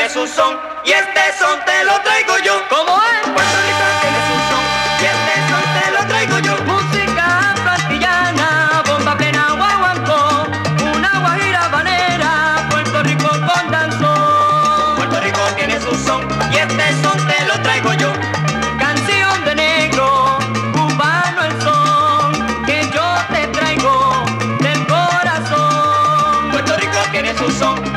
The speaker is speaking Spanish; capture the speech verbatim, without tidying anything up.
tiene su son y este son te lo traigo yo. ¿Cómo es? Puerto Rico tiene su son y este son te lo traigo yo. Música plantillana, bomba plena, guaguancó, una guajira habanera, Puerto Rico con danzón. Puerto Rico tiene su son y este son te lo traigo yo. Canción de negro, cubano el son, que yo te traigo del corazón. Puerto Rico tiene su son